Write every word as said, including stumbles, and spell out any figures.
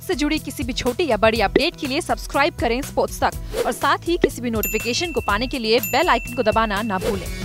Sports से जुड़ी किसी भी छोटी या बड़ी अपडेट के लिए सब्सक्राइब करें स्पोर्ट्स तक और साथ ही किसी भी नोटिफिकेशन को पाने के लिए बेल आइकन को दबाना ना भूलें।